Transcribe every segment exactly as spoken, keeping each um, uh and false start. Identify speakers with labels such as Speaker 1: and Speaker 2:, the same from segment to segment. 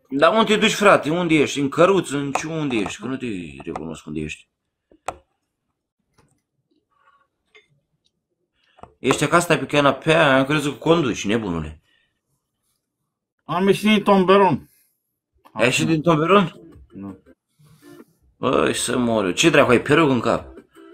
Speaker 1: Dar unde te duci, frate? Unde ești? În căruț? În ce unde ești? Că nu te recunosc unde ești. Ești acasă, stai pe canapea, am crezut că conduci, nebunule.
Speaker 2: Am ieșit din tomberon.
Speaker 1: Ai ieșit din tomberon?
Speaker 2: Nu.
Speaker 1: Băi, să mor eu. Ce dracu, ai perug în cap?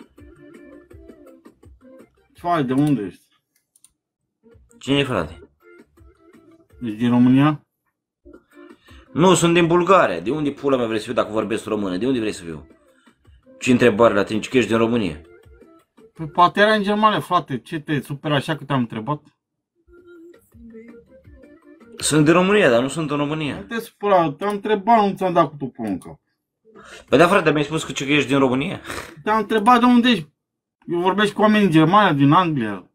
Speaker 2: Ce ai, de unde ești?
Speaker 1: Cine e, frate?
Speaker 2: Ești din România?
Speaker 1: Nu, sunt din Bulgaria. De unde pula mea vrei să fiu dacă vorbesc română? De unde vrei să fiu? Ce întrebare la tine? Ce că ești din România?
Speaker 2: Păi poate era în Germania, frate. Ce te superi așa că te-am întrebat?
Speaker 1: Sunt din România, dar nu sunt în România.
Speaker 2: Nu te supăra, te-am întrebat, nu ți-am dat cu tupul în cap.
Speaker 1: Păi da, frate, mi-ai spus că ce că ești din România?
Speaker 2: Te-am întrebat de unde ești. Eu vorbesc cu oameni din Germania, din Anglia.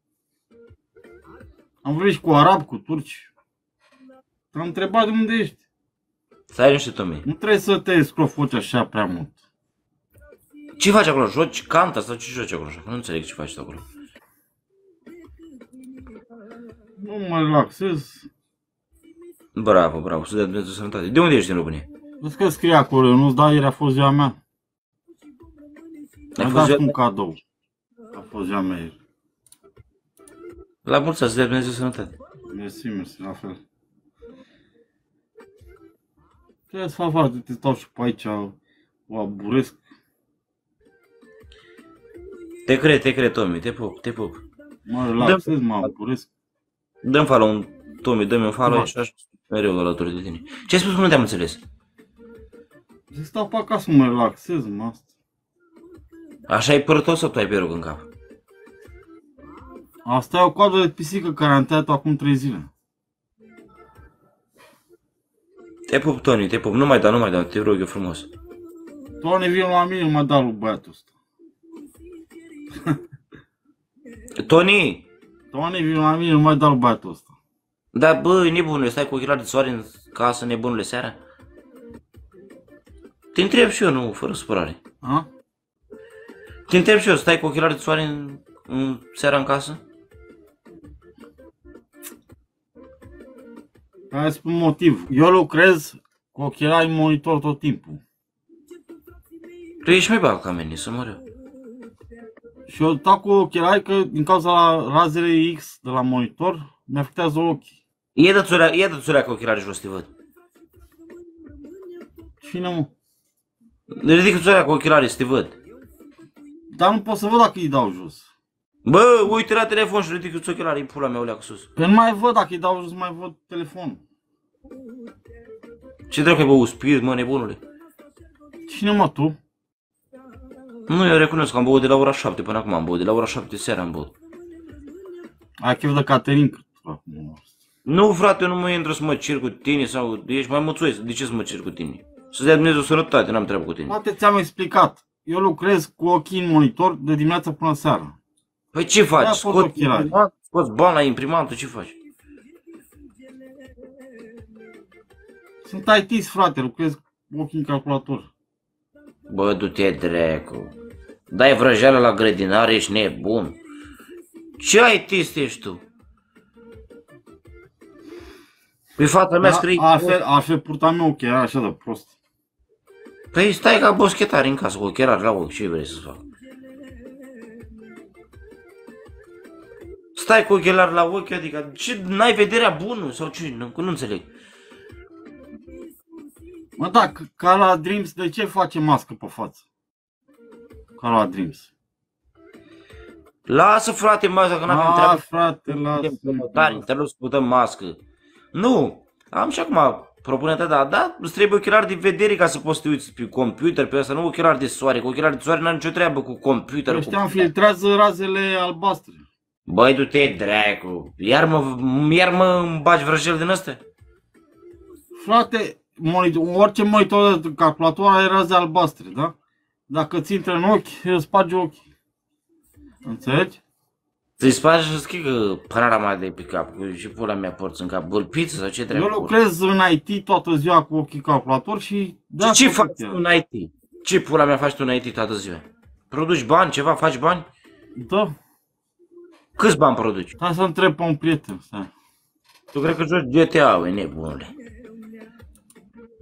Speaker 2: Am vorbit și cu arabi, cu turci. Te-am întrebat de unde ești.
Speaker 1: Stai niște, Tomi.
Speaker 2: Nu trebuie să te scrofoci așa prea mult.
Speaker 1: Ce faci acolo? Joci canta sau ce joci acolo? Nu înțeleg ce faci acolo.
Speaker 2: Nu mă relaxez.
Speaker 1: Bravo, bravo, să dea Dumnezeu sănătate. De unde ești din România?
Speaker 2: Vezi că scrie acolo, eu nu-ți dau, ieri a fost ziua mea. Am dat un cadou. A fost ziua mea ieri.
Speaker 1: La mulți ani, să dea Dumnezeu sănătate.
Speaker 2: Mersi, mersi, la fel. Trebuie să fac foarte, te stau și pe aici, o aburesc.
Speaker 1: Te cred, te cred, Tomi, te pup, te pup.
Speaker 2: Mă relaxez, mă aburesc.
Speaker 1: Dă-mi follow un Tomi, dă-mi un follow și așa mereu alături de tine. Ce ai spus că nu te-am înțeles?
Speaker 2: Să stau pe acasă, mă relaxez, mă asta.
Speaker 1: Așa ai părut tot sau tu ai perug în cap?
Speaker 2: Asta e o coadă de pisică care am tăiat-o acum trei zile.
Speaker 1: Te pup, Toni, te pup. Nu mai da, nu mai da, te rog eu frumos.
Speaker 2: Toni, vin la mine, mă da lui băiatul ăsta.
Speaker 1: Toni!
Speaker 2: Toni, vin la mine, mă da lui băiatul ăsta.
Speaker 1: Da, bă, nebunule, stai cu ochelari de soare în casă, nebunule, seara? Te întreb și eu, nu, fără supărare.
Speaker 2: A?
Speaker 1: Te întreb și eu, stai cu ochelari de soare în, în seara în casă?
Speaker 2: Hai să spun motiv. Eu lucrez cu ochelari monitor tot timpul.
Speaker 1: Tu ești mai bag ca mine, să mor eu.
Speaker 2: Și eu stau cu ochelari că din cauza la razele X de la monitor mi afectează ochii.
Speaker 1: Ia dă-ți ia dă cu ochelari jos, te văd.
Speaker 2: Cine, mă?
Speaker 1: Ridică-ți orea cu ochelari să te văd.
Speaker 2: Dar nu pot să văd dacă îi dau jos.
Speaker 1: Bă, uite la telefon și ridică-ți ochelari în pula mea, uleacă sus.
Speaker 2: Că nu mai văd, dacă îi dau jos, mai văd telefonul.
Speaker 1: Ce dracu ai băut spirit, mă, nebunule?
Speaker 2: Cine, mă, tu?
Speaker 1: Nu, eu recunosc că am băut de la ora șapte până acum, am băut de la ora șapte seara am băut.
Speaker 2: Ai chef de Caterin.
Speaker 1: Nu, frate, eu nu mă intru să mă cer cu tine sau ești mai muțuies, de ce să mă cer cu tine? Să-ți dea Dumnezeu sănătate, n-am treabă cu tine.
Speaker 2: Poate ți-am explicat. Eu lucrez cu ochii în monitor de dimineață până seara.
Speaker 1: Păi ce faci? Scoți scoți bani la imprimantă, ce faci?
Speaker 2: Sunt I T-ist, frate, lucrez cu ochii în calculator.
Speaker 1: Bă, du-te dracu. Dai vrăjeală la grădinare, ești nebun. Ce I T-ist ești tu? Păi fata mea scrie...
Speaker 2: Altfel, altfel purta mea ochelari așa de prost.
Speaker 1: Păi stai ca boschetari în casă cu ochelari la ochi, ce vrei să fac? Stai cu ochelari la ochi, adică ce, n-ai vederea bună sau ce? Nu, nu înțeleg.
Speaker 2: Mă, da, ca la Dreams, de ce face mască pe față? Ca la Dreams.
Speaker 1: Lasă, frate, mască, că n-avem treabă.
Speaker 2: Frate, lasă.
Speaker 1: Te los putem mască. Nu, am și acum propunerea ta, da, da, îți trebuie ochelari de vedere ca să poți să te uiți pe computer, pe asta, nu ochelari de soare, că ochelari de soare n-are nicio treabă cu computer.
Speaker 2: Ăștia îmi filtrează razele albastre.
Speaker 1: Băi, du-te, dracu, iar mă, iar mă îmi bagi vrăjel din ăsta?
Speaker 2: Frate, monitor, orice monitor de calculator are raze albastre, da? Dacă ți intră în ochi, îți sparge ochii. Înțelegi?
Speaker 1: Ți-i sparge și schică panorama de pe cap, că și pula mea porți în cap, bâlpiță sau ce trebuie?
Speaker 2: Eu lucrez în I T toată ziua cu ochii calculator și...
Speaker 1: Da, ce faci tu în I T? Ce pula mea faci tu în I T toată ziua? Produci bani, ceva, faci bani?
Speaker 2: Da.
Speaker 1: Câți bani produci?
Speaker 2: Hai să întreb pe un prieten, stai.
Speaker 1: Tu cred că joci G T A, e nebunule.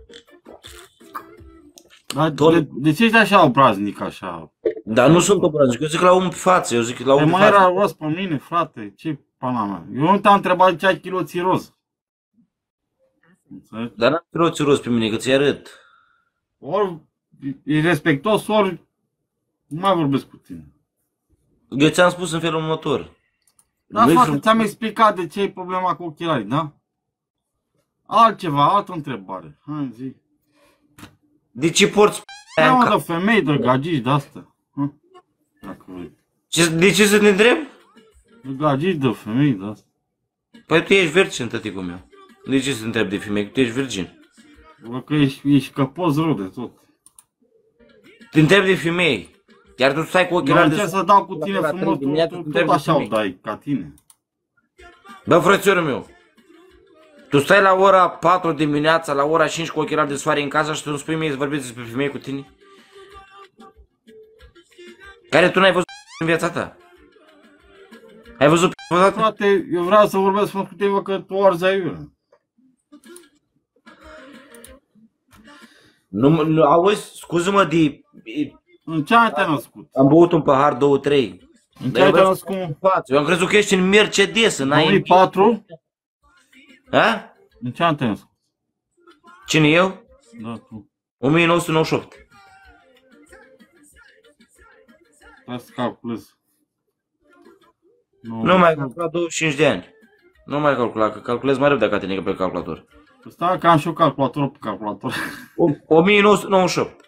Speaker 2: Dar
Speaker 1: Tot-
Speaker 2: de, de ce ești așa obraznic, așa?
Speaker 1: Dar nu sunt obraznic, eu zic la omul pe față, eu zic la
Speaker 2: Te
Speaker 1: omul pe
Speaker 2: mai era
Speaker 1: față.
Speaker 2: roz pe mine, frate, ce pana mea? Eu nu te-am întrebat de ce ai chiloții roz. Înțelegi?
Speaker 1: Dar n-am roți rost pe mine, că ți arăt.
Speaker 2: Ori e respectos, ori nu mai vorbesc cu tine.
Speaker 1: Eu ți-am spus în felul următor.
Speaker 2: Da,
Speaker 1: Nu-i
Speaker 2: frate,
Speaker 1: frum-
Speaker 2: ți-am explicat de ce e problema cu ochelarii, da? Altceva, altă întrebare. Hai, zi.
Speaker 1: De ce porți
Speaker 2: Da,
Speaker 1: în
Speaker 2: mă,
Speaker 1: cap?
Speaker 2: de femei, de gagici, de-astea. Hă? Dacă vrei.
Speaker 1: Ce- De ce să te întreb?
Speaker 2: De gagici, de femei, de-astea.
Speaker 1: Păi tu ești virgin, tăticul meu. De ce să te întreb de femei? Că tu ești virgin.
Speaker 2: Bă, că ești, ești căpos rău de tot.
Speaker 1: Te întreb de femei. Iar tu stai cu
Speaker 2: Eu
Speaker 1: ochelari de
Speaker 2: încerc
Speaker 1: soare
Speaker 2: să dau cu
Speaker 1: la
Speaker 2: tine
Speaker 1: ora
Speaker 2: frumos,
Speaker 1: trei
Speaker 2: tu,
Speaker 1: dimineața,
Speaker 2: tu
Speaker 1: te întreb
Speaker 2: tot
Speaker 1: de
Speaker 2: așa o
Speaker 1: femei.
Speaker 2: dai, ca tine.
Speaker 1: Bă, frățiorul meu, tu stai la ora patru dimineața, la ora cinci cu ochelari de soare în casa și tu îmi spui mie să vorbești despre femei cu tine? Care tu n-ai văzut în viața ta? Ai văzut p***a vreodată?
Speaker 2: Frate, eu vreau să vorbesc frumos cu tine, bă, că tu arzi aiurea.
Speaker 1: Nu, nu, auzi, scuză-mă de...
Speaker 2: În ce an te-ai născut?
Speaker 1: Am băut un pahar, două, trei.
Speaker 2: În ce
Speaker 1: Dar eu
Speaker 2: an te-ai
Speaker 1: vreau
Speaker 2: născut?
Speaker 1: să față. Eu am crezut că ești în Mercedes, în
Speaker 2: două mii
Speaker 1: ai...
Speaker 2: patru?
Speaker 1: Ha?
Speaker 2: În ce an te-ai născut?
Speaker 1: Cine eu?
Speaker 2: Da, tu.
Speaker 1: o mie nouă sute nouăzeci și opt.
Speaker 2: Hai să calculez.
Speaker 1: Nu mai calcula douăzeci și cinci de ani. Nu mai calcula, că calculez mai repede ca tine pe calculator.
Speaker 2: Stai că am și eu calculator pe calculator.
Speaker 1: o mie nouă sute nouăzeci și opt.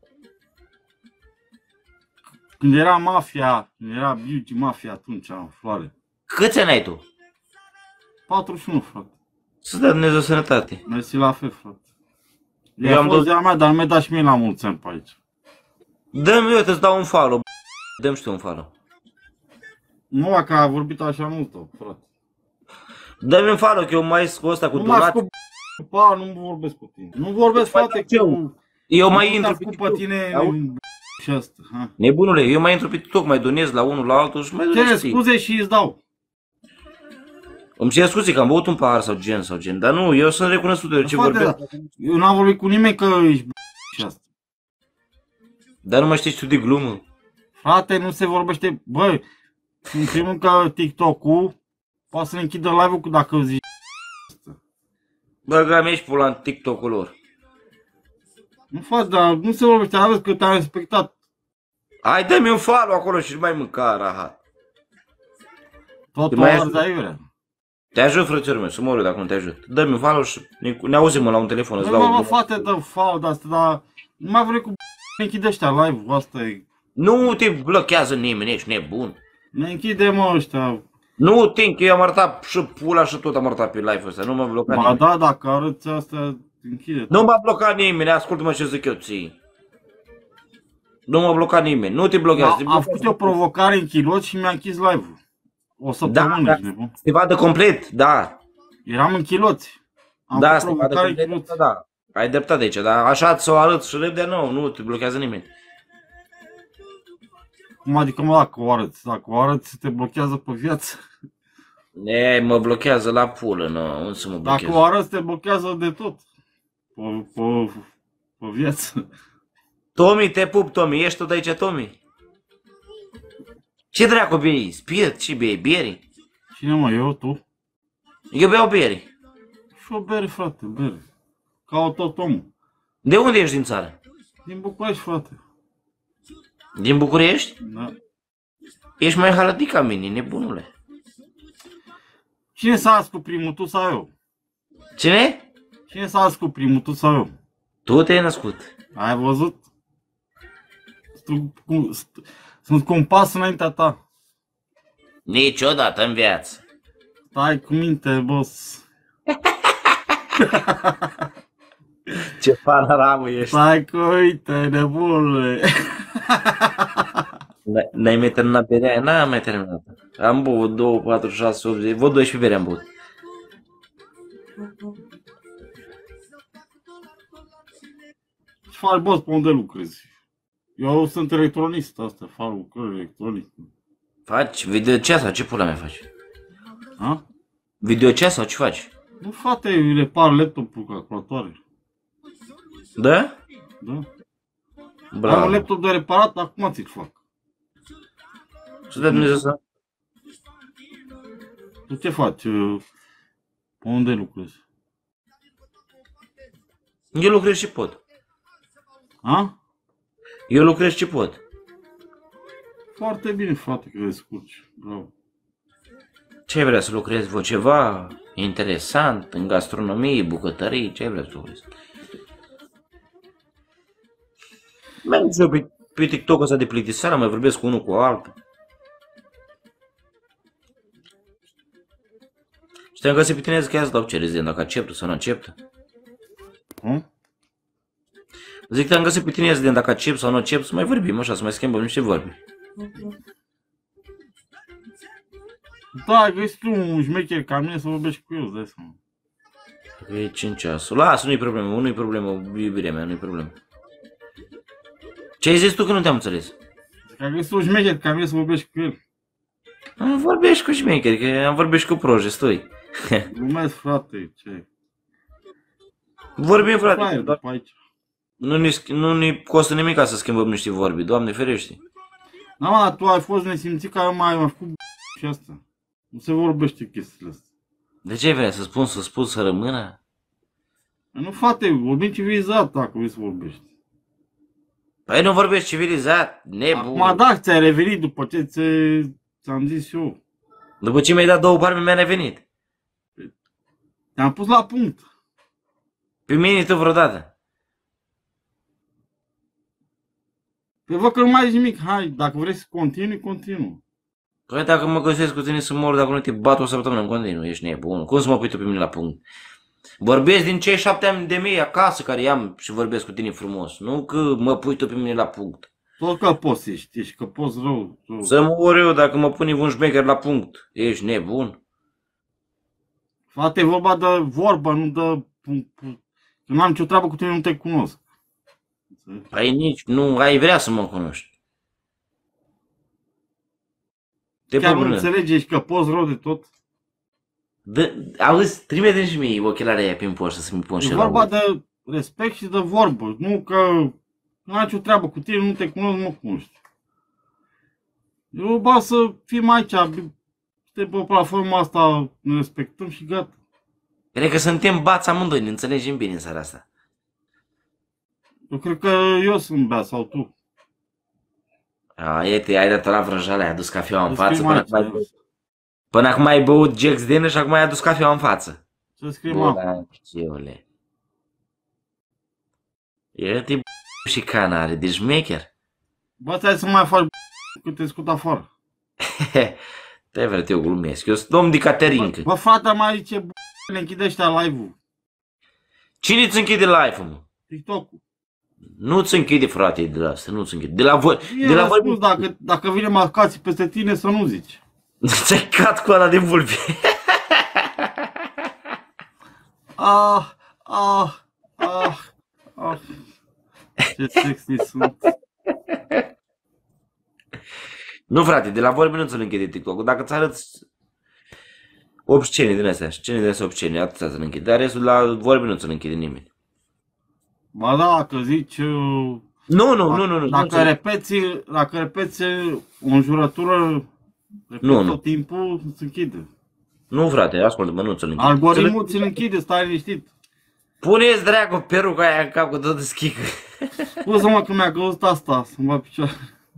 Speaker 2: Când era mafia, când era beauty mafia atunci, în floare.
Speaker 1: Câți ani ai tu?
Speaker 2: patruzeci și unu, frate.
Speaker 1: Să-ți dea Dumnezeu sănătate.
Speaker 2: Mersi la fel, frate.
Speaker 1: Eu
Speaker 2: Eu
Speaker 1: am
Speaker 2: am
Speaker 1: două-
Speaker 2: fost ziua mea, dar nu mi-ai dat și mie la mulți ani pe aici.
Speaker 1: Dă-mi eu, te-ți dau un follow. b***. Dă-mi și tu un follow.
Speaker 2: Nu, că a vorbit așa mult, frate.
Speaker 1: Dă-mi un follow, că eu mai cu ăsta cu
Speaker 2: Nu m-a
Speaker 1: donat.
Speaker 2: scup... Pa, nu vorbesc cu tine. Nu vorbesc, frate,
Speaker 1: eu.
Speaker 2: cu...
Speaker 1: Eu mai
Speaker 2: Nu
Speaker 1: intru
Speaker 2: te-a
Speaker 1: pe
Speaker 2: scup pe tine
Speaker 1: Auzi?
Speaker 2: și asta. Ha.
Speaker 1: Nebunule, eu mai intru pe TikTok, mai donez la unul la altul și mai
Speaker 2: Cere
Speaker 1: donez.
Speaker 2: scuze și îți dau.
Speaker 1: Îmi cer scuze că am băut un pahar sau gen sau gen, dar nu, eu sunt recunoscut de ce
Speaker 2: Frate,
Speaker 1: vorbesc.
Speaker 2: da. Eu n-am vorbit cu nimeni că ești și asta.
Speaker 1: Dar nu mai știi tu de glumă.
Speaker 2: Frate, nu se vorbește, bă, în primul rând că TikTok-ul poate să ne închidă live-ul cu dacă zici.
Speaker 1: Bă, că mi-ești pula în TikTok-ul lor.
Speaker 2: Nu faci, dar nu se vorbește, aveți că te-am respectat.
Speaker 1: Hai, dă-mi un follow acolo și mai mânca rahat.
Speaker 2: Totul
Speaker 1: mai
Speaker 2: arzi
Speaker 1: ajut.
Speaker 2: aiurea.
Speaker 1: Te ajut, frățiorul meu, să mă urât dacă nu te ajut. Dă-mi un follow și ne, ne auzim la un telefon, îți
Speaker 2: Bă,
Speaker 1: dau.
Speaker 2: mă, mă, frate, dă fau de asta, dar nu mai vrei cu ne închide ăștia live-ul, asta e.
Speaker 1: Nu te blochează nimeni, ești nebun.
Speaker 2: Ne închide, mă, ăștia.
Speaker 1: Nu te închei, eu am arătat și pula și tot am arătat pe live-ul ăsta, nu m-a blocat
Speaker 2: Ba
Speaker 1: nimeni.
Speaker 2: da, dacă arăți asta, închide.
Speaker 1: Nu m-a blocat nimeni, ascultă-mă ce zic eu ție. Nu m-a blocat nimeni, nu te blochează. te
Speaker 2: Am, am
Speaker 1: blochează.
Speaker 2: făcut o provocare în chiloți și mi-a închis live-ul. O săptămână,
Speaker 1: Da,
Speaker 2: ești nebun.
Speaker 1: Se vadă complet, da.
Speaker 2: Eram în chiloți. Am
Speaker 1: Da,
Speaker 2: făcut
Speaker 1: se vadă
Speaker 2: provocare în
Speaker 1: complet,
Speaker 2: chiloți.
Speaker 1: da. Ai dreptate aici, dar așa să o arăt și repede, nu, nu te blochează nimeni.
Speaker 2: Cum adică, mă, dacă o arăți? Dacă o arăți, te blochează pe viață.
Speaker 1: E, mă blochează la pulă, nu, unde să mă
Speaker 2: Dacă
Speaker 1: blochează?
Speaker 2: o arăți, te blochează de tot. Pe, pe, pe viață.
Speaker 1: Tomi, te pup, Tomi, ești tot aici, Tomi? Ce dracu bei? Spirit? Ce bei? Bieri?
Speaker 2: Cine, mă, eu, tu?
Speaker 1: Eu beau bieri.
Speaker 2: Și o bere, frate, bere. Ca tot omul.
Speaker 1: De unde ești din țară?
Speaker 2: Din București, frate.
Speaker 1: Din București?
Speaker 2: Da.
Speaker 1: Ești mai halătic ca mine, nebunule.
Speaker 2: Cine s-a născut primul, tu sau eu?
Speaker 1: Cine?
Speaker 2: Cine s-a născut primul, tu sau eu?
Speaker 1: Tu te-ai născut.
Speaker 2: Ai văzut? Sunt cu, sunt cu un pas înaintea ta.
Speaker 1: Niciodată în viață.
Speaker 2: Stai cu minte, boss.
Speaker 1: Ce panoramă ești.
Speaker 2: Stai cu uite, nebunule.
Speaker 1: N-ai mai terminat berea? N-am mai terminat. Am băut două, patru, șase, opt, zece, vă doisprezece bere am băut.
Speaker 2: Ce faci, boss, pe unde lucrezi? Eu sunt electronist, asta, fac lucrări electronice.
Speaker 1: Faci videocea sau ce pula mea faci?
Speaker 2: Ha?
Speaker 1: Videocea sau ce faci?
Speaker 2: Nu, frate, repar laptopul, calculatoare.
Speaker 1: Da?
Speaker 2: Da? Ai un
Speaker 1: Bravo.
Speaker 2: laptop de reparat, acum ți-l fac.
Speaker 1: Să dea Dumnezeu să...
Speaker 2: Tu ce faci? Pe unde lucrezi?
Speaker 1: Eu lucrez și pot.
Speaker 2: A?
Speaker 1: Eu lucrez și pot.
Speaker 2: Foarte bine, frate, că descurci. Bravo.
Speaker 1: Ce vrea să lucrezi voi? Ceva interesant în gastronomie, bucătărie? Ce vrea să lucrezi? Merg și eu pe, pe TikTok ăsta de plictiseală, mai vorbesc cu unul cu altul. Și te-am găsit pe tine zic că ia să dau ce rezident, dacă acceptă sau nu acceptă.
Speaker 2: Cum?
Speaker 1: Zic, te-am găsit pe tine rezident, dacă accept sau nu accept, să mai vorbim așa, să mai schimbăm niște vorbi.
Speaker 2: Da, ai găsit tu un șmecher ca mine să vorbești cu el, îți dai seama.
Speaker 1: E cinci ceasul. Lasă, nu-i problemă, nu-i problemă, iubirea mea, nu-i problemă. Ce ai zis tu că nu te-am înțeles?
Speaker 2: Că ai găsit un șmecher ca mine să vorbești cu el.
Speaker 1: Am vorbești cu șmecheri, că am vorbești cu proje, stoi.
Speaker 2: Glumesc, frate, ce?
Speaker 1: Vorbim, frate,
Speaker 2: Frate,
Speaker 1: doar
Speaker 2: după aici.
Speaker 1: nu ne, nu ne costă nimic ca să schimbăm niște vorbi, Doamne ferește.
Speaker 2: Da, mă, dar tu ai fost nesimțit ca eu mai am făcut și asta. Nu se vorbește chestiile astea.
Speaker 1: De ce vrea să spun, să spun să rămână?
Speaker 2: Nu, frate, vorbim civilizat dacă vrei să vorbești.
Speaker 1: Păi nu vorbești civilizat, nebun.
Speaker 2: Acum da, ți-ai revenit după ce ți- ți-am zis eu.
Speaker 1: După ce mi-ai dat două palme, mi-a revenit.
Speaker 2: Te-am pus la punct.
Speaker 1: Pe mine tu vreodată.
Speaker 2: Păi văd că nu mai zici nimic. Hai, dacă vrei să continui, continuu.
Speaker 1: Păi dacă mă găsesc cu tine să mor, dacă nu te bat o săptămână în continuu, ești nebun. Cum să mă pui tu pe mine la punct? Vorbesc din cei șapte ani de mii acasă care i-am și vorbesc cu tine frumos. Nu că mă pui tu pe mine la punct.
Speaker 2: Tot că poți să știi, că poți rău. rău.
Speaker 1: Să mor eu dacă mă pune un șmecher la punct. Ești nebun.
Speaker 2: Frate, e vorba de vorbă, nu de... Că n-am nicio treabă cu tine, nu te cunosc.
Speaker 1: Păi nici nu ai vrea să mă cunoști. Te
Speaker 2: Chiar nu
Speaker 1: pun.
Speaker 2: înțelegeți că poți rău de tot.
Speaker 1: Auzi, trimite și mie ochelarii aia prin poștă să mi pun și
Speaker 2: E
Speaker 1: la
Speaker 2: vorba
Speaker 1: ochi.
Speaker 2: de respect și de vorbă. Nu că nu ai nicio treabă cu tine, nu te cunosc, nu mă cunoști. E vorba să fim aici, suntem pe platforma asta, ne respectăm și gata.
Speaker 1: Cred că suntem bați amândoi, ne înțelegem bine în seara asta.
Speaker 2: Eu cred că eu sunt bea sau tu.
Speaker 1: A, iete, ai dat la vrăjale, ai adus cafeaua în
Speaker 2: Să
Speaker 1: față.
Speaker 2: scriem
Speaker 1: Până
Speaker 2: aici,
Speaker 1: acum, ai, până acum ai băut Jack's din și acum ai adus cafeaua în față.
Speaker 2: Să scriem acum.
Speaker 1: Bulaciule. Iete și canare, de șmecher.
Speaker 2: Bă, stai să mai faci cât te scot afară.
Speaker 1: Te vreau, eu glumesc. Eu sunt domn de Caterinca.
Speaker 2: Bă, frate, mai zice, bă, ne închide ăștia live-ul.
Speaker 1: Cine îți închide live-ul, mă?
Speaker 2: TikTok-ul.
Speaker 1: Nu-ți închide, frate, de la asta, nu-ți închide. De la voi,
Speaker 2: E
Speaker 1: de la voi,
Speaker 2: răspuns, dacă, dacă vine marcații peste tine, să nu zici.
Speaker 1: ți-ai cat cu ala de vulpi.
Speaker 2: Ah, ah, ah, ah. Ce sexy sunt.
Speaker 1: Nu, frate, de la vorbi nu ți-l închide TikTok-ul. Dacă ți arăți obscene din astea, scene din astea obscene, atâta ți-l închide. Dar restul la vorbi nu ți-l închide nimeni.
Speaker 2: Ba da, dacă zici... uh,
Speaker 1: Nu, nu, nu, nu. nu
Speaker 2: Dacă
Speaker 1: nu,
Speaker 2: repeți, dacă repeți o înjurătură, repeți
Speaker 1: Nu, nu.
Speaker 2: tot timpul, îți închide.
Speaker 1: nu, frate, ascultă-mă, nu ți-l închide.
Speaker 2: Algoritmul ți-l închide, stai liniștit.
Speaker 1: Pune-ți dracu peruca aia în cap cu tot schică.
Speaker 2: Scuze-mă că mi-a căzut asta, să-mi va picioare.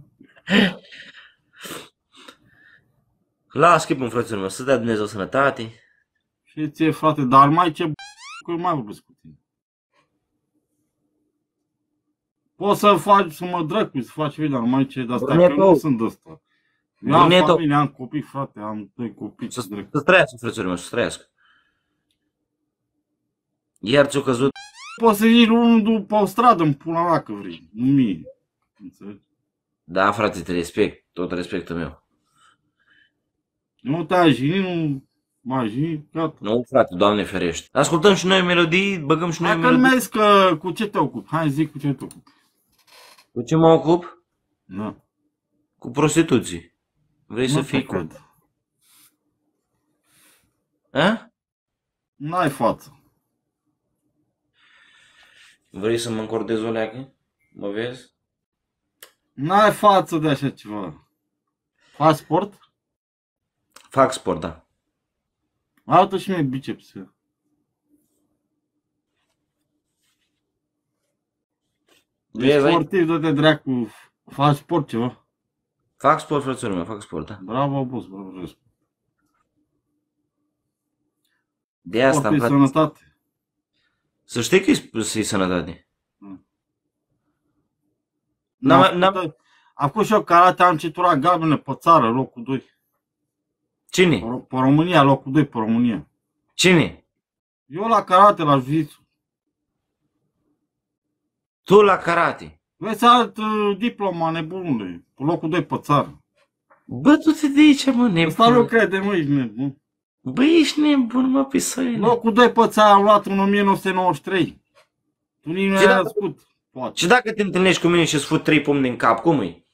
Speaker 1: Las chipul, frăților meu, să dea Dumnezeu sănătate.
Speaker 2: Și ție, frate, dar mai ce b***, că eu mai vorbesc cu tine. Poți să faci, să mă drăcui, să faci video, dar mai ce de-astea, că
Speaker 1: Bruneto.
Speaker 2: nu sunt ăsta. Eu am
Speaker 1: Bruneto.
Speaker 2: familie, am copii, frate, am doi copii, ce
Speaker 1: Să,
Speaker 2: drept.
Speaker 1: să trăiască, frăților meu, să trăiască. Iar ți-o căzut.
Speaker 2: Poți să iei unul după o stradă, în pula mea, că vrei, nu mie. Înțelegi?
Speaker 1: Da, frate, te respect, tot respectul meu.
Speaker 2: Nu te-ai jignit, nu mai jignit, gata.
Speaker 1: Nu, frate, Doamne ferește. Ascultăm și noi melodii, băgăm și noi
Speaker 2: Hai că nu
Speaker 1: melodii.
Speaker 2: mi-ai zis că cu ce te ocupi, hai zic cu ce te ocupi.
Speaker 1: Cu ce mă ocup?
Speaker 2: Da.
Speaker 1: Cu prostituții. Vrei să
Speaker 2: Nu
Speaker 1: fii
Speaker 2: te
Speaker 1: cu...
Speaker 2: cred.
Speaker 1: A?
Speaker 2: N-ai față.
Speaker 1: Vrei să mă încordez o leacă? Mă vezi?
Speaker 2: N-ai față de așa ceva. Faci sport?
Speaker 1: Fac sport, da.
Speaker 2: Arată și mie bicepse.
Speaker 1: Vezi,
Speaker 2: Ești
Speaker 1: ai-
Speaker 2: sportiv, dă-te dracu. Faci sport ceva.
Speaker 1: Fac sport, frăților meu, fac sport, da.
Speaker 2: Bravo, boss, bravo, bravo.
Speaker 1: De asta
Speaker 2: Sport
Speaker 1: îmi
Speaker 2: e
Speaker 1: place.
Speaker 2: sănătate.
Speaker 1: Să știi că e să sănătate.
Speaker 2: Mm.
Speaker 1: N-am-
Speaker 2: Am
Speaker 1: n-am-
Speaker 2: făcut- Am făcut și eu karate, am centura galbenă pe țară, locul doi.
Speaker 1: Cine?
Speaker 2: Pe, pe România, locul doi pe România.
Speaker 1: Cine?
Speaker 2: Eu la karate, la jiu-jitsu.
Speaker 1: Tu la karate.
Speaker 2: Vrei să arăt uh, diploma nebunule, pe locul doi pe țară.
Speaker 1: Bă, tu te de aici, mă,
Speaker 2: Ăsta nu
Speaker 1: nebun.
Speaker 2: crede, mă, ești nebun.
Speaker 1: Bă, ești nebun, mă, pe săile.
Speaker 2: Locul doi pe țară am luat în o mie nouă sute nouăzeci și trei. Tu nici nu
Speaker 1: Ce
Speaker 2: ai
Speaker 1: dacă-
Speaker 2: născut, poate.
Speaker 1: Și dacă te întâlnești cu mine și îți fut trei pumni din cap, cum e?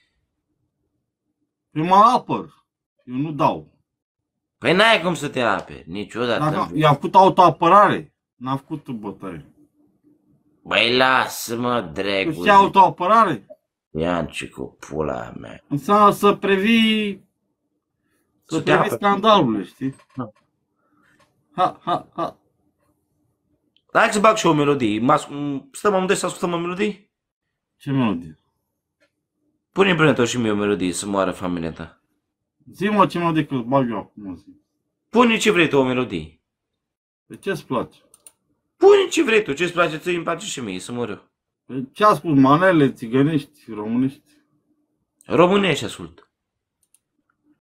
Speaker 2: Eu mă apăr. Eu nu dau.
Speaker 1: Păi n-ai cum să te aperi, niciodată.
Speaker 2: Dacă i-am făcut autoapărare, n-am făcut bătaie.
Speaker 1: Băi, lasă-mă,
Speaker 2: Tu
Speaker 1: dracu.
Speaker 2: știi autoapărare?
Speaker 1: Ianci cu pula mea.
Speaker 2: Înseamnă să previi să
Speaker 1: Să te
Speaker 2: previi
Speaker 1: aperi.
Speaker 2: scandalurile, știi?
Speaker 1: Da.
Speaker 2: Ha, ha, ha.
Speaker 1: Hai să bag și o melodie. Mă asc- m- Stăm amândoi să ascultăm o melodie?
Speaker 2: Ce melodie?
Speaker 1: Pune în prenetor și mie o melodie să moară familia ta.
Speaker 2: Zi-mă ce melodie că îți bag eu acum, zi.
Speaker 1: Pune ce vrei tu o melodie.
Speaker 2: De ce-ți place?
Speaker 1: Pune ce vrei tu, ce-ți place ție, îmi place și mie, să mor eu.
Speaker 2: Pe ce ascult? Manele, țigănești, românești?
Speaker 1: Românești ascult.